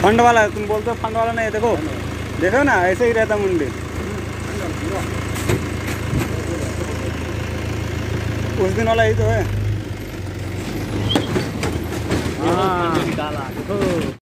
Fund वाला है, तुम बोलते हो फंड वाला नहीं है। देखो देखो ना, ऐसे ही रहता मुंडी। उस दिन वाला ही तो है। हाँ निकाला देखो।